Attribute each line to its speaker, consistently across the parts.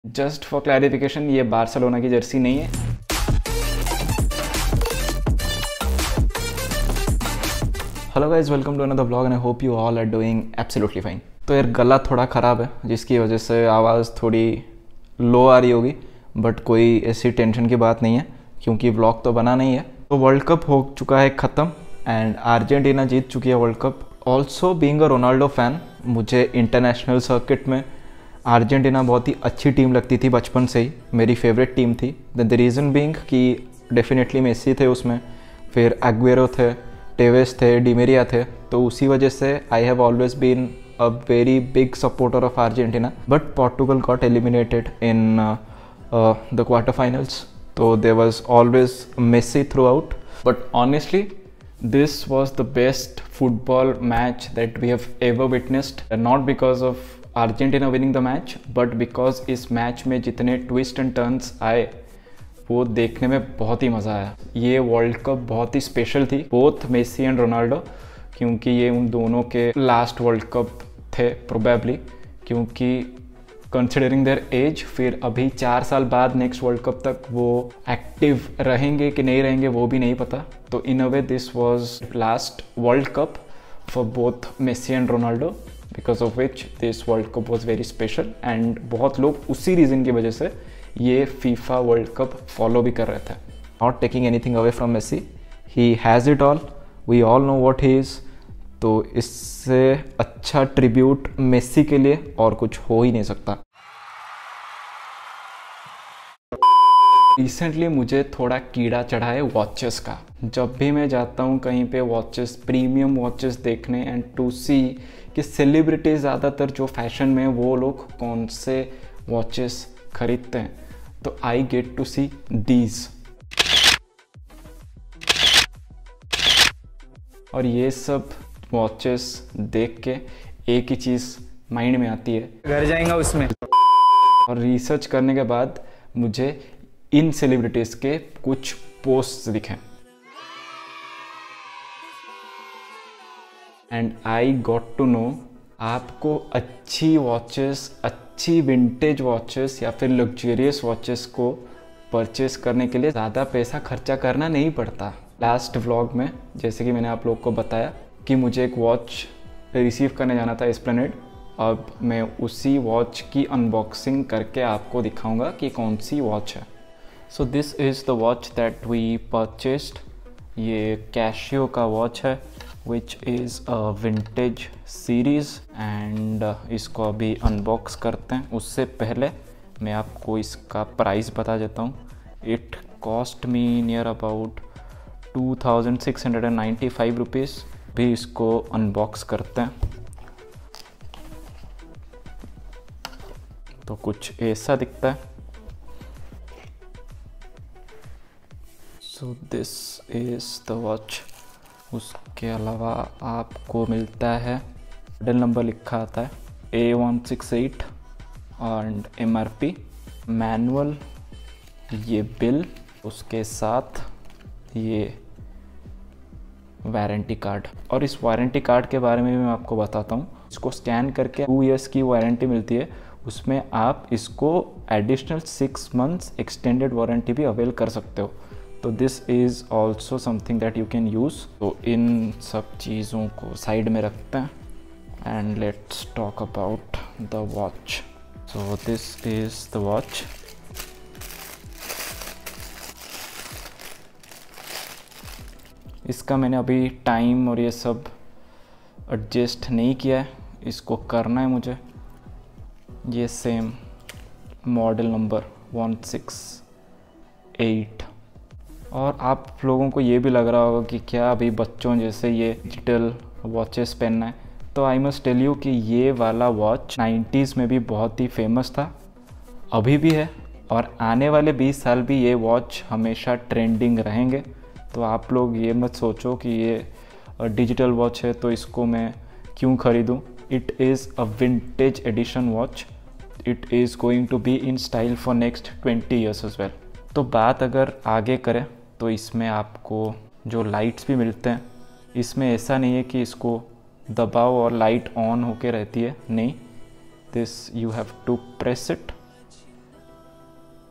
Speaker 1: Just for clarification, ये Barcelona की jersey नहीं है। Hello guys, welcome to another blog and I hope you all are doing absolutely fine. तो यार गला थोड़ा ख़राब है जिसकी वजह से आवाज़ थोड़ी लो आ रही होगी, बट कोई ऐसी टेंशन की बात नहीं है क्योंकि व्लॉग तो बना नहीं है। तो वर्ल्ड कप हो चुका है ख़त्म एंड अर्जेंटीना जीत चुकी है world cup. Also being a Ronaldo fan, मुझे इंटरनेशनल सर्किट में अर्जेंटीना बहुत ही अच्छी टीम लगती थी, बचपन से ही मेरी फेवरेट टीम थी। द रीज़न बीइंग कि डेफिनेटली मेसी थे उसमें, फिर एग्वेरो थे, टेवेस थे, डिमेरिया थे, तो उसी वजह से I have always been a very big supporter of Argentina. But Portugal got eliminated in the quarter finals, तो there was always Messi throughout. But honestly this was the best football match that we have ever witnessed, not because of Argentina winning the match but because इस match में जितने twist and turns आए वो देखने में बहुत ही मज़ा आया। ये वर्ल्ड कप बहुत ही स्पेशल थी, बोथ मेसी एंड रोनाल्डो, क्योंकि ये उन दोनों के लास्ट वर्ल्ड कप थे प्रोबेबली, क्योंकि कंसिडरिंग देयर एज फिर अभी 4 साल बाद नेक्स्ट वर्ल्ड कप तक वो एक्टिव रहेंगे कि नहीं रहेंगे वो भी नहीं पता। तो in a way this was last world cup for both Messi and Ronaldo, because of which this world cup was very special and बहुत लोग उसी रीज़न की वजह से ये फीफा वर्ल्ड कप फॉलो भी कर रहे थे। Not taking anything away from Messi, he has it all, we all know what he is. तो इससे अच्छा ट्रिब्यूट मेसी के लिए और कुछ हो ही नहीं सकता। रिसेंटली मुझे थोड़ा कीड़ा चढ़ा है वॉचेस का। जब भी मैं जाता हूँ कहीं पे वॉचेस, प्रीमियम वॉचेस देखने एंड टू सी कि सेलिब्रिटी ज़्यादातर जो फैशन में वो लोग कौन से वॉचेस खरीदते हैं, तो I get to see these. और ये सब वॉचेस देख के एक ही चीज़ माइंड में आती है,
Speaker 2: घर जाएंगा उसमें।
Speaker 1: और रिसर्च करने के बाद मुझे इन सेलिब्रिटीज़ के कुछ पोस्ट्स दिखे and I got to know आपको अच्छी वॉचेस, अच्छी विंटेज वॉचेस या फिर लग्जरियस वॉचेस को परचेस करने के लिए ज़्यादा पैसा खर्चा करना नहीं पड़ता। लास्ट व्लॉग में जैसे कि मैंने आप लोग को बताया कि मुझे एक वॉच रिसीव करने जाना था एस्प्लेनेड, अब मैं उसी वॉच की अनबॉक्सिंग करके आपको दिखाऊंगा कि कौन सी वॉच है। So this is the watch that we purchased. ये कैशियो का वॉच है which is a vintage series and इसको अभी अनबॉक्स करते हैं। उससे पहले मैं आपको इसका प्राइस बता देता हूँ। It cost me near about 2695 rupees. भी इसको अनबॉक्स करते हैं तो कुछ ऐसा दिखता है। So this is the watch. उसके अलावा आपको मिलता है, मॉडल नंबर लिखा आता है A168 एंड MRP, मैनुअल, ये बिल, उसके साथ ये वारंटी कार्ड। और इस वारंटी कार्ड के बारे में भी मैं आपको बताता हूँ। इसको स्कैन करके 2 इयर्स की वारंटी मिलती है, उसमें आप इसको एडिशनल 6 मंथ्स एक्सटेंडेड वारंटी भी अवेल कर सकते हो। तो this is also something that you can use. तो इन सब चीज़ों को साइड में रखते हैं and let's talk about the watch. So this is the watch. इसका मैंने अभी टाइम और ये सब एडजस्ट नहीं किया है, इसको करना है मुझे। ये सेम मॉडल नंबर 168। और आप लोगों को ये भी लग रहा होगा कि क्या अभी बच्चों जैसे ये डिजिटल वॉचेस पहनना है, तो आई मस्ट टेल यू कि ये वाला वॉच 90s में भी बहुत ही फेमस था, अभी भी है, और आने वाले 20 साल भी ये वॉच हमेशा ट्रेंडिंग रहेंगे। तो आप लोग ये मत सोचो कि ये डिजिटल वॉच है तो इसको मैं क्यों ख़रीदूँ। It is a vintage edition watch. It is going to be in style for next 20 years as well. तो बात अगर आगे करें तो इसमें आपको जो लाइट्स भी मिलते हैं, इसमें ऐसा नहीं है कि इसको दबाओ और लाइट ऑन होके रहती है, नहीं, this you have to press it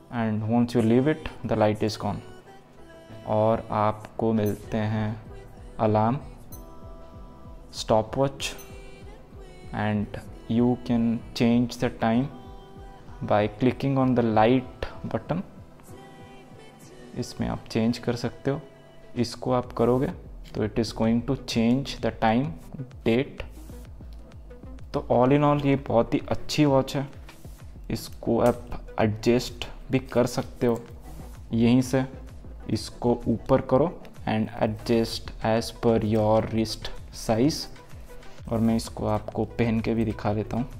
Speaker 1: and once you leave it the light is gone. और आपको मिलते हैं alarm, stop watch, and you can change the time by clicking on the light button. इसमें आप चेंज कर सकते हो, इसको आप करोगे तो it is going to change the time, date. तो ऑल इन ऑल ये बहुत ही अच्छी वॉच है। इसको आप एडजस्ट भी कर सकते हो यहीं से, इसको ऊपर करो and adjust as per your wrist size. और मैं इसको आपको पहन के भी दिखा देता हूँ।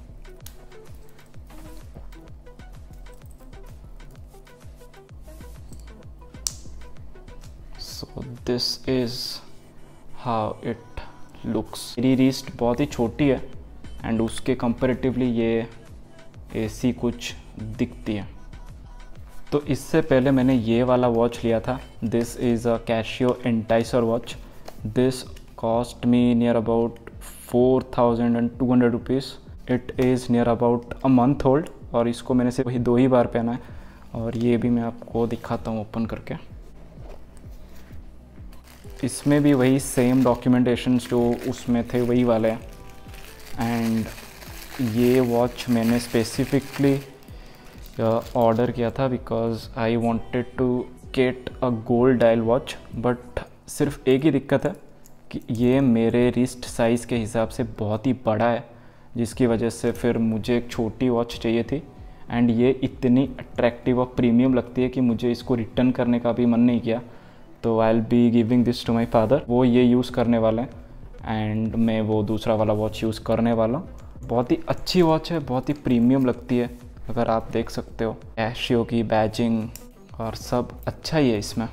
Speaker 1: So this is how it looks. मेरी रिस्ट बहुत ही छोटी है एंड उसके कंपैरेटिवली ये ऐसी कुछ दिखती है। तो इससे पहले मैंने ये वाला वॉच लिया था। This is a Casio Enticer watch. This cost me near about 4200 rupees. It is near about a month old और इसको मैंने सिर्फ वही 2 ही बार पहना है। और ये भी मैं आपको दिखाता हूँ ओपन करके। इसमें भी वही सेम डॉक्यूमेंटेशंस जो उसमें थे वही वाले हैं। एंड ये वॉच मैंने स्पेसिफिकली ऑर्डर किया था because I wanted to get a gold dial watch. But सिर्फ एक ही दिक्कत है कि ये मेरे रिस्ट साइज़ के हिसाब से बहुत ही बड़ा है, जिसकी वजह से फिर मुझे एक छोटी वॉच चाहिए थी। एंड ये इतनी अट्रैक्टिव और प्रीमियम लगती है कि मुझे इसको रिटर्न करने का भी मन नहीं किया। तो I will be giving this to my father. वो ये यूज़ करने वाले हैं एंड मैं वो दूसरा वाला वॉच यूज़ करने वाला हूँ। बहुत ही अच्छी वॉच है, बहुत ही प्रीमियम लगती है। अगर आप देख सकते हो कैशियो की बैजिंग और सब अच्छा ही है इसमें।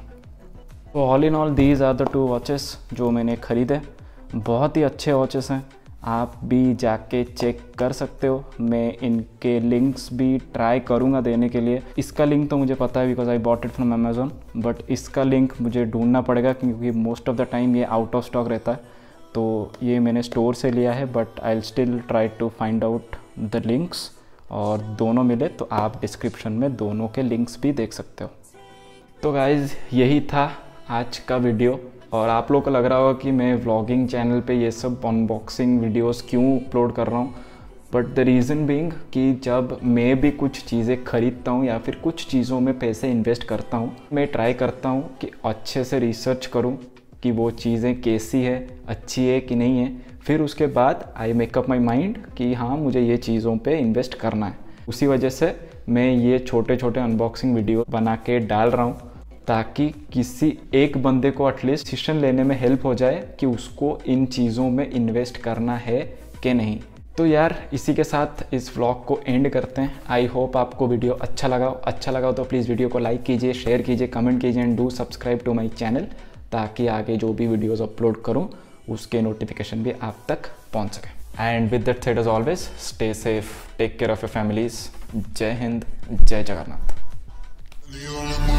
Speaker 1: तो all in all these are the 2 watches जो मैंने ख़रीदे। बहुत ही अच्छे वॉचेस हैं, आप भी जाके चेक कर सकते हो। मैं इनके लिंक्स भी ट्राई करूँगा देने के लिए। इसका लिंक तो मुझे पता है because I bought it from Amazon, but इसका लिंक मुझे ढूंढना पड़ेगा क्योंकि मोस्ट ऑफ द टाइम ये आउट ऑफ स्टॉक रहता है। तो ये मैंने स्टोर से लिया है, but I will still try to find out the links. और दोनों मिले तो आप डिस्क्रिप्शन में दोनों के लिंक्स भी देख सकते हो। तो गाइज़ यही था आज का वीडियो। और आप लोग को लग रहा होगा कि मैं व्लॉगिंग चैनल पे ये सब अनबॉक्सिंग वीडियोस क्यों अपलोड कर रहा हूँ, बट द रीज़न बीइंग कि जब मैं भी कुछ चीज़ें खरीदता हूँ या फिर कुछ चीज़ों में पैसे इन्वेस्ट करता हूँ, मैं ट्राई करता हूँ कि अच्छे से रिसर्च करूँ कि वो चीज़ें कैसी है, अच्छी है कि नहीं है। फिर उसके बाद आई मेकअप माई माइंड कि हाँ मुझे ये चीज़ों पे इन्वेस्ट करना है। उसी वजह से मैं ये छोटे छोटे अनबॉक्सिंग वीडियो बना के डाल रहा हूँ ताकि किसी एक बंदे को एटलीस्ट डिसीजन लेने में हेल्प हो जाए कि उसको इन चीज़ों में इन्वेस्ट करना है कि नहीं। तो यार इसी के साथ इस व्लॉग को एंड करते हैं। आई होप आपको वीडियो अच्छा लगा हो तो प्लीज़ वीडियो को लाइक कीजिए, शेयर कीजिए, कमेंट कीजिए and do subscribe to my channel ताकि आगे जो भी वीडियोज़ अपलोड करूँ उसके नोटिफिकेशन भी आप तक पहुँच सके। And with that said as always stay safe, take care of your families. जय हिंद, जय जगन्नाथ।